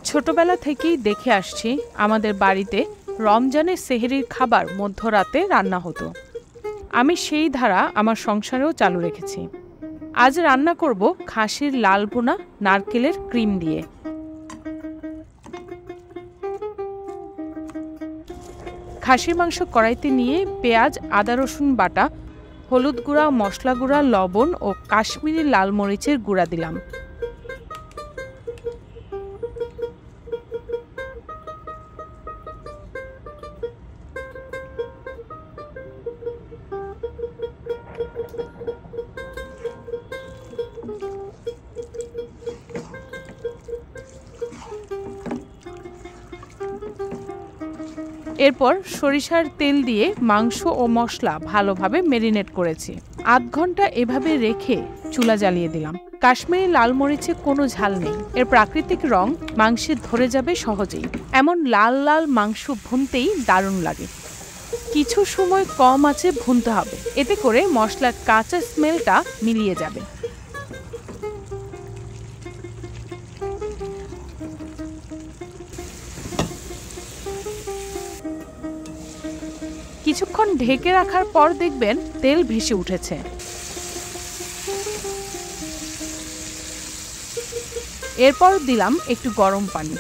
ছোটবেলা থেকেই দেখে আসছি আমাদের বাড়িতে রমজানের সেহরির খাবার মধ্যরাতে রান্না হতো। আমি সেই ধারা আমার সংসারেও চালু রেখেছি। আজ রান্না করব খাসির লাল ভুনা নারকেলের ক্রিম দিয়ে। খাসির মাংস কড়াইতে নিয়ে পেঁয়াজ, আদা, রসুন বাটা, হলুদ গুঁড়া, মশলা গুঁড়া, লবণ ও কাশ্মীরি লাল মরিচের গুঁড়া দিলাম। এরপর সরিষার তেল দিয়ে মাংস ও মশলা ভালোভাবে ম্যারিনেট করেছি। আধ ঘন্টা এভাবে রেখে চুলা জ্বালিয়ে দিলাম। কাশ্মীরি লাল মরিচে কোনো ঝাল নেই, এর প্রাকৃতিক রং মাংসে ধরে যাবে সহজেই। এমন লাল লাল মাংস ভুনতেই দারুণ লাগে। কিছু সময় কম আঁচে ভুনতে হবে, এতে করে মশলার কাঁচা স্মেলটা মিলিয়ে যাবে। কিছুক্ষণ ঢেকে রাখার পর দেখবেন তেল ভেসে উঠেছে। এরপর দিলাম একটু গরম পানি।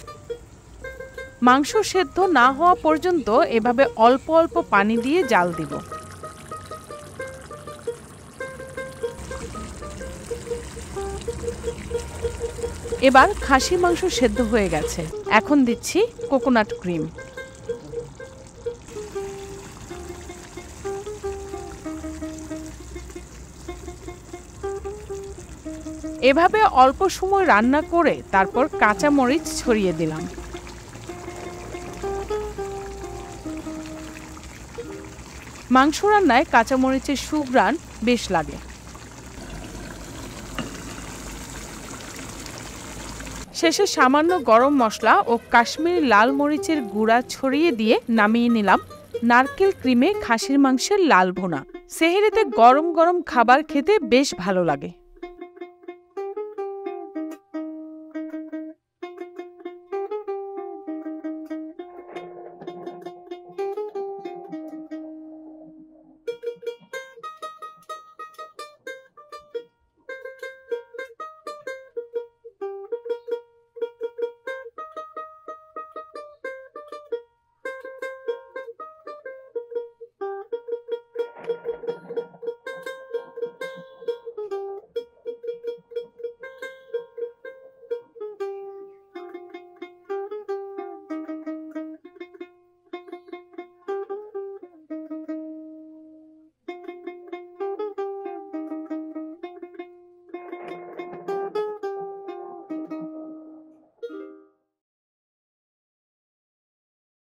মাংস সেদ্ধ না হওয়া পর্যন্ত এভাবে অল্প অল্প পানি দিয়ে জাল দিব। এবার খাসির মাংস সেদ্ধ হয়ে গেছে, এখন দিচ্ছি কোকোনাট ক্রিম। এভাবে অল্প সময় রান্না করে তারপর কাঁচা মরিচ ছড়িয়ে দিলাম। মাংস রান্নায় কাঁচা মরিচের সুঘ্রাণ বেশ লাগে। শেষে সামান্য গরম মশলা ও কাশ্মীরি লাল মরিচের গুঁড়া ছড়িয়ে দিয়ে নামিয়ে নিলাম নারকেল ক্রিমে খাসির মাংসের লাল ভুনা। সেহরিতে গরম গরম খাবার খেতে বেশ ভালো লাগে।